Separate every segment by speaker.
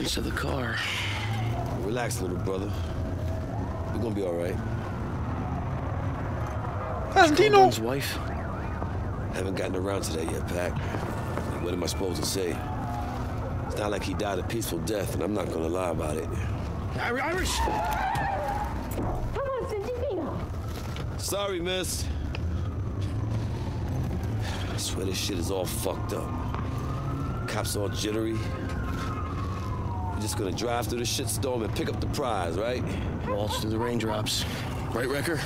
Speaker 1: entrance to the car.
Speaker 2: Relax, little brother. We're gonna be all right.
Speaker 1: That's Dino's wife.
Speaker 2: Haven't gotten around to that yet, Pac. What am I supposed to say? It's not like he died a peaceful death, and I'm not gonna lie about it.
Speaker 1: Irish!
Speaker 3: Come on, Santino.
Speaker 2: Sorry, miss. I swear this shit is all fucked up. Cops all jittery. We're just gonna drive through the shitstorm and pick up the prize, right?
Speaker 1: Waltz through the raindrops. Right, Wrecker?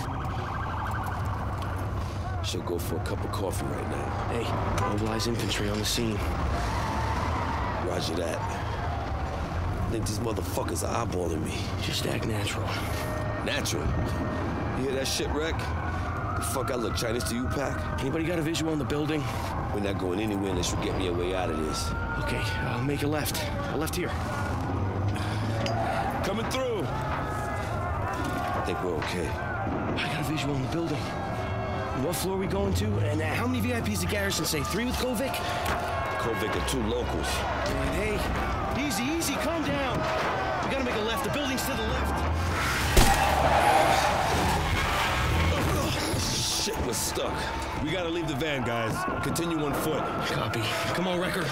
Speaker 2: Should go for a cup of coffee right now.
Speaker 1: Hey, mobilize infantry on the scene.
Speaker 2: Roger that. I think these motherfuckers are eyeballing me.
Speaker 1: Just act natural.
Speaker 2: Natural? You hear that shit, Wreck? The fuck I look Chinese to you, Pac?
Speaker 1: Anybody got a visual on the building?
Speaker 2: We're not going anywhere unless you get me a way out of this.
Speaker 1: Okay, make a left. A left here.
Speaker 2: Coming through! I think we're okay.
Speaker 1: I got a visual on the building. What floor are we going to? And how many VIPs did Garrison say? 3 with Kovic?
Speaker 2: Kovic and 2 locals.
Speaker 1: Hey, easy, easy, calm down. We gotta make a left. The building's to the left.
Speaker 2: Shit, we're stuck. We gotta leave the van, guys. Continue on foot.
Speaker 1: Copy. Come on, Wrecker.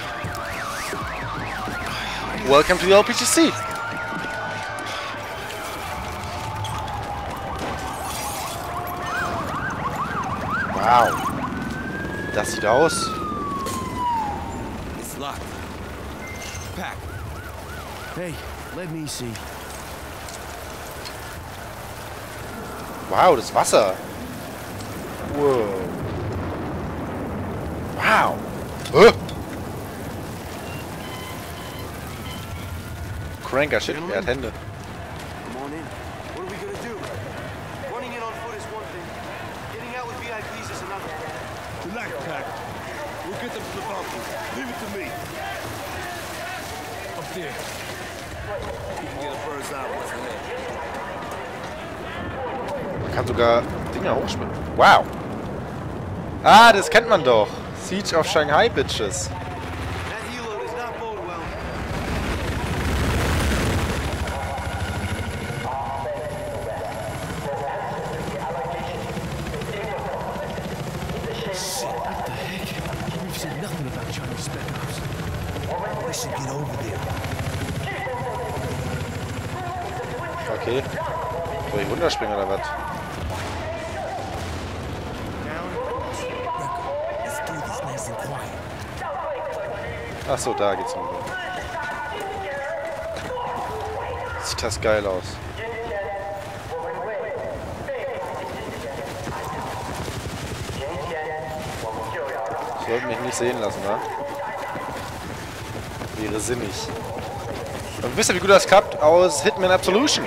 Speaker 4: Welcome to the LPGC. Wow. Das sieht aus.
Speaker 2: It's locked. Pac.
Speaker 1: Hey, let me see.
Speaker 4: Wow, das Wasser. Wow. Wow. Cranker, shit, er hat Hände.
Speaker 5: Come on in. What are we gonna do? Running in on foot is one thing. Getting out with VIPs is another.
Speaker 2: Relax, Pac. We'll get them to the balcony. Leave it to me. Up there. You can get a bird's eye what's ahead.
Speaker 4: Man kann sogar Dinger hochspringen. Wow. Ah, das kennt man doch. Siege of Shanghai, Bitches.
Speaker 5: That helo does not bode well.
Speaker 1: What the heck? We've said nothing about Chinese spec ops.
Speaker 5: We should get over there.
Speaker 4: Okay. Soll ich runterspringen oder was?
Speaker 5: Let's do this nice and quiet.
Speaker 4: Achso, da geht's runter. Sieht das geil aus. Sollten mich nicht sehen lassen, ne? Wäre sinnig. Und wisst ihr, wie gut das klappt aus Hitman Absolution?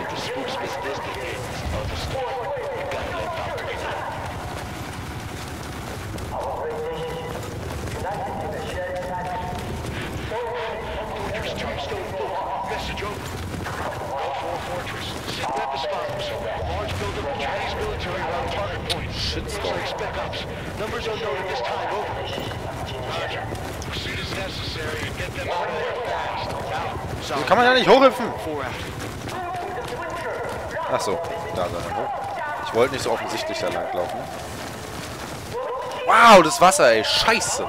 Speaker 4: Shitstorm.
Speaker 5: Numbers unknown at this time. Over. Roger. Proceed as necessary and get them out of there fast.
Speaker 4: So kann man ja nicht hochhüpfen.
Speaker 5: 4 out.
Speaker 4: Achso, da sei er hoch. Ich wollte nicht so offensichtlich da langlaufen. Wow, das Wasser, ey. Scheiße.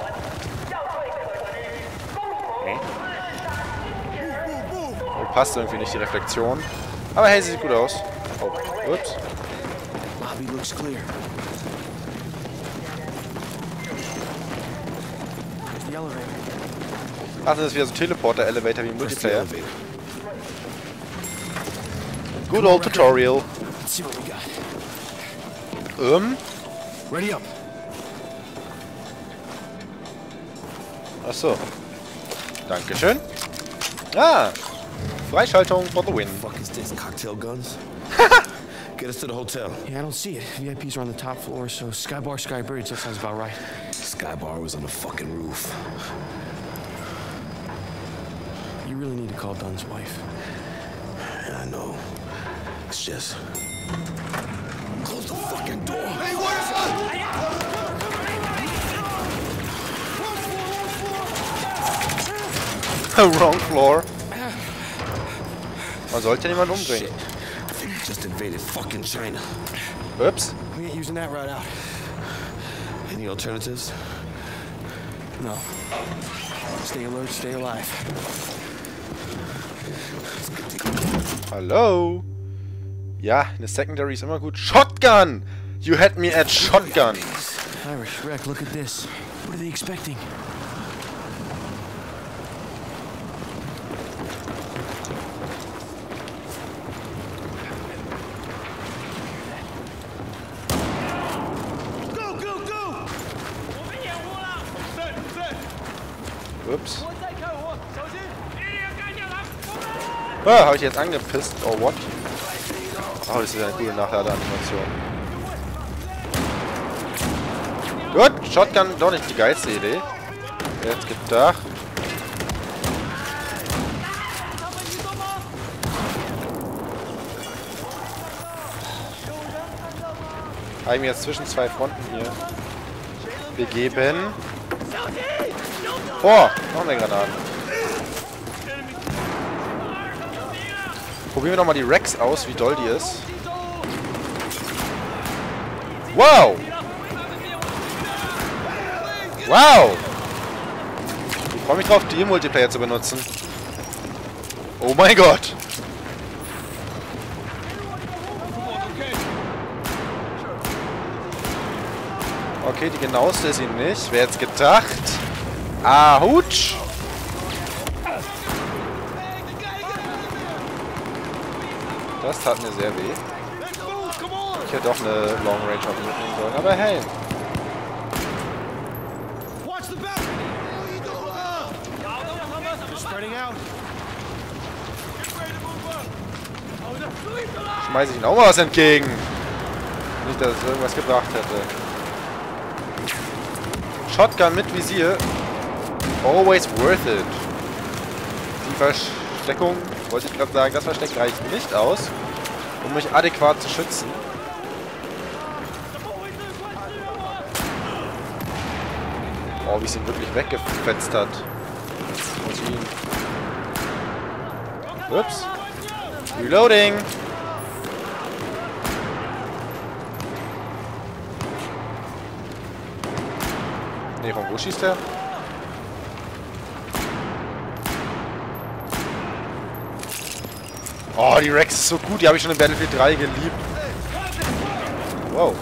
Speaker 4: Oh, passt irgendwie nicht die Reflexion. Aber hey, sie sieht gut aus. Oh, ups.
Speaker 1: Lobby looks clear. There's the elevator.
Speaker 4: Ach, das ist wieder so Teleporter-Elevator wie im Multiplayer. Good old Tutorial.
Speaker 1: Let's see what we got. Ready up.
Speaker 4: Achso. Dankeschön. Ah. Freischaltung for the win.
Speaker 2: Fuck is this? Cocktail guns? Get us to the hotel.
Speaker 1: Yeah, I don't see it. VIPs are on the top floor, so Sky Bar, Sky Bridge, that sounds about right.
Speaker 2: Sky Bar was on the fucking roof.
Speaker 1: You really need to call Dunn's wife.
Speaker 2: Yeah, I know. It's just... Close the fucking door! Hey, what is
Speaker 4: Wrong floor. Man sollte niemand umbringen.
Speaker 2: I think we just invaded fucking China.
Speaker 4: Ups.
Speaker 1: We ain't using that route out.
Speaker 2: Any alternatives?
Speaker 1: No. Stay alert, stay alive.
Speaker 4: Hallo? Ja, eine Secondary ist immer gut. Shotgun! You had me at Shotgun.
Speaker 1: Irish, Rec, look at this. What are they expecting? Go, go, go!
Speaker 4: Ups. Ah, habe ich jetzt angepisst? Oh, what? Oh, das ist eine coole Nachladeanimation. Gut, Shotgun doch nicht die geilste Idee. Jetzt gedacht. Habe ich mir jetzt zwischen zwei Fronten hier begeben. Boah, noch mehr Granaten. Probieren wir doch mal die Rex aus, wie doll die ist. Wow! Wow! Ich freue mich drauf, die im Multiplayer zu benutzen. Oh mein Gott! Okay, die genaueste ist sie nicht. Wer jetzt gedacht? Ahutsch! Das tat mir sehr weh. Ich hätte auch eine Long Range auf ihn mitnehmen sollen, aber hey. Schmeiße ich ihm auch mal was entgegen. Nicht, dass es irgendwas gebracht hätte. Shotgun mit Visier. Always worth it. Die Versteckung, wollte ich gerade sagen, das Versteck reicht nicht aus, um mich adäquat zu schützen. Oh, wie es ihn wirklich weggefetzt hat. Muss ich ihn. Ups. Reloading. Ne, von wo schießt der? Oh, die Rex ist so gut. Die habe ich schon in Battlefield 3 geliebt. Wow.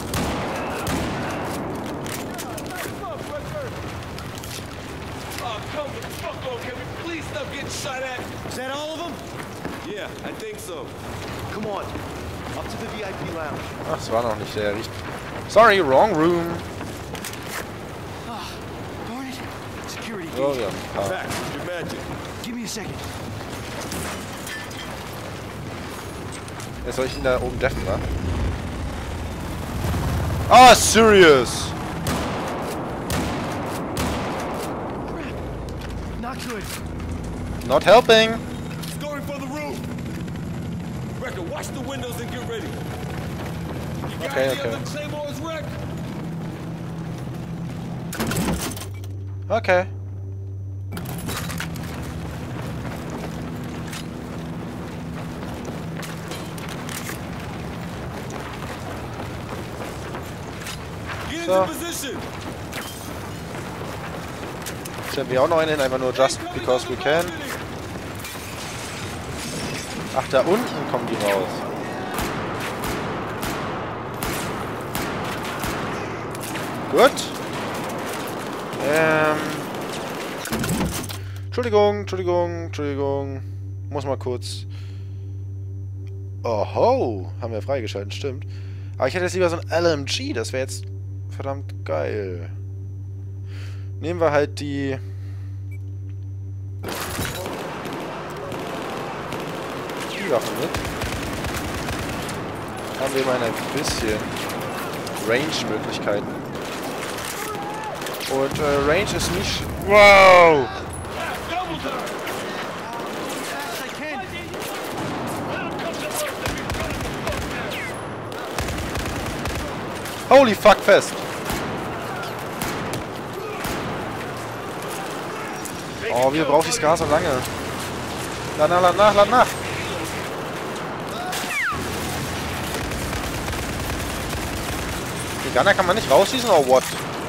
Speaker 1: Is that all of them?
Speaker 2: Yeah, I think so.
Speaker 1: Come on. Up to the VIP lounge.
Speaker 4: Ach, das war noch nicht der richtige. Sorry, wrong room.
Speaker 1: Darn it. Security.
Speaker 4: Oh, wir haben ein paar.
Speaker 2: Back, your magic.
Speaker 1: Give me a second.
Speaker 4: Jetzt soll ich ihn da oben deffen, wa? Ah, serious!
Speaker 1: Not good.
Speaker 4: Not helping!
Speaker 2: He's going for the roof. Wrecker, watch the windows and get ready. You got
Speaker 4: Okay,
Speaker 2: any
Speaker 4: okay.
Speaker 2: other Claymores, Wreck?
Speaker 4: Okay.
Speaker 2: Get
Speaker 4: So.
Speaker 2: into position.
Speaker 4: Stellen wir auch noch einen hin, einfach nur just because we can. Ach, da unten kommen die raus. Gut. Entschuldigung. Muss mal kurz... Oho, haben wir freigeschaltet, stimmt. Aber ich hätte jetzt lieber so ein LMG, das wäre jetzt verdammt geil. Nehmen wir halt die... Die Waffe mit. Haben wir immerhin ein bisschen Range-Möglichkeiten. Und Range ist nicht... Wow! Holy fuck fest! Oh, wir brauchen das Gas so lange. Lad nach! Den Gunner kann man nicht rausschießen, oder what?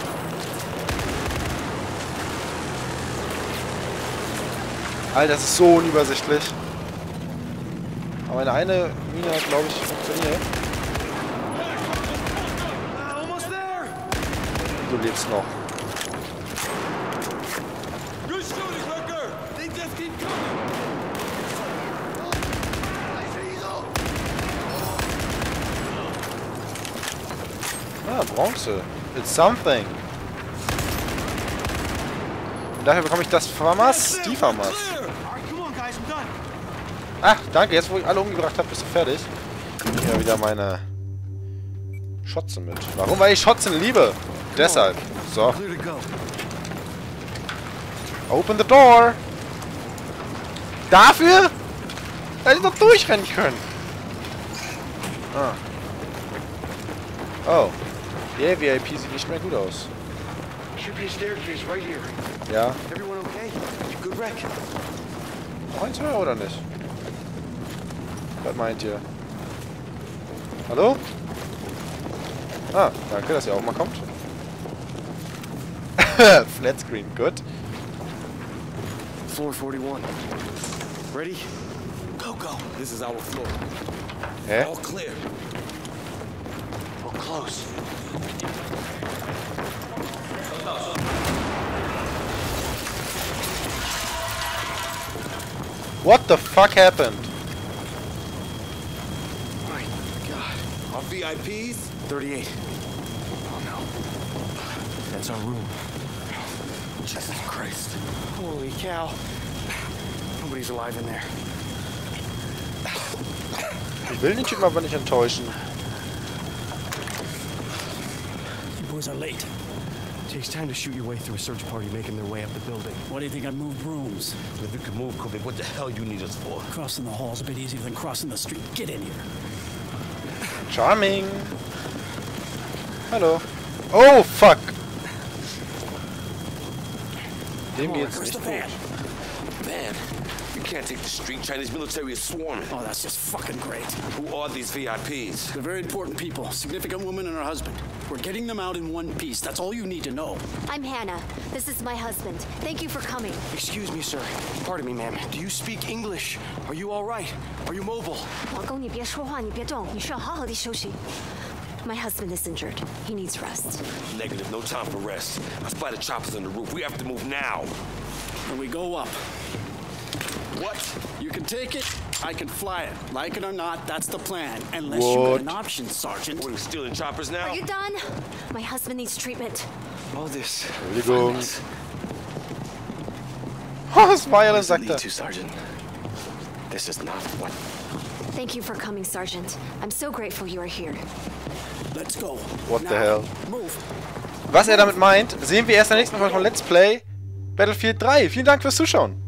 Speaker 4: Alter, das ist so unübersichtlich. Aber meine eine Mine hat, glaube ich, funktioniert.
Speaker 1: Almost there.
Speaker 4: Du lebst noch.
Speaker 1: Good shooting, Hooker. They just keep coming.
Speaker 4: Ah, Bronze. It's something. Und dafür bekomme ich das Famas. Die Famas. Ah, danke. Jetzt, wo ich alle umgebracht habe, bist du fertig. Ich nehme wieder meine Schotzen mit. Warum? Weil ich Schotzen liebe. Deshalb. So. Open the door. Dafür? Hätte ich noch durchrennen können. Ah. Oh. Der VIP sieht nicht mehr gut aus.
Speaker 1: Should be a staircase right here.
Speaker 4: Ja.
Speaker 1: Everyone okay? Good wreck.
Speaker 4: Noch eins höher oder nicht? Was meint ihr? Hallo? Ah, danke, dass ihr auch mal kommt. Flatscreen, gut.
Speaker 1: Floor 41. Ready? Go, go.
Speaker 2: This is our floor.
Speaker 4: Hä?
Speaker 2: All clear.
Speaker 1: We're close.
Speaker 4: What the fuck happened?
Speaker 1: My God.
Speaker 2: Our VIPs?
Speaker 1: 38. Oh no. That's our room.
Speaker 2: Jesus Christ.
Speaker 1: Holy cow. Nobody's alive in there.
Speaker 4: Ich will den Typen aber nicht enttäuschen.
Speaker 6: You boys are late.
Speaker 1: Takes time to shoot your way through a search party making their way up the building.
Speaker 6: Why do you think I moved rooms?
Speaker 2: If you can move, Kobe, what the hell you need us for?
Speaker 6: Crossing the hall's a bit easier than crossing the street. Get in here.
Speaker 4: Charming. Hallo. Oh, fuck. Dem geht's
Speaker 6: Where's the
Speaker 4: nicht
Speaker 6: van?
Speaker 4: gut.
Speaker 2: Man, you can't take the street. Chinese military is swarming.
Speaker 6: Oh, that's just fucking great.
Speaker 2: Who are these VIPs?
Speaker 6: They're very important people. Significant woman and her husband. We're getting them out in one piece. That's all you need to know.
Speaker 3: I'm Hannah. This is my husband. Thank you for coming.
Speaker 1: Excuse me, sir. Pardon me, ma'am. Do you speak English? Are you all right? Are you mobile?
Speaker 3: 老公，你别说话，你别动，你需要好好地休息。My husband is injured. He needs rest.
Speaker 2: Negative, no time for rest. I spotted choppers on the roof. We have to move now.
Speaker 6: And we go up.
Speaker 2: What?
Speaker 6: You can take it. I can fly it. Like it or not, that's the plan. Unless you
Speaker 4: What?
Speaker 6: got an option, Sergeant.
Speaker 2: What, are we stealing choppers now?
Speaker 3: Are you done? My husband needs treatment.
Speaker 1: All this.
Speaker 4: Entschuldigung. Oh, das war ja,
Speaker 1: What does it
Speaker 4: sagt
Speaker 1: lead
Speaker 4: er.
Speaker 1: to, Sergeant? This is not what.
Speaker 3: Thank you for coming, Sergeant. I'm so grateful you are here.
Speaker 6: Let's go.
Speaker 4: What the
Speaker 6: Now,
Speaker 4: hell?
Speaker 6: Move.
Speaker 4: Was er damit meint, sehen wir erst in der nächsten Folge von Let's Play Battlefield 3. Vielen Dank fürs Zuschauen.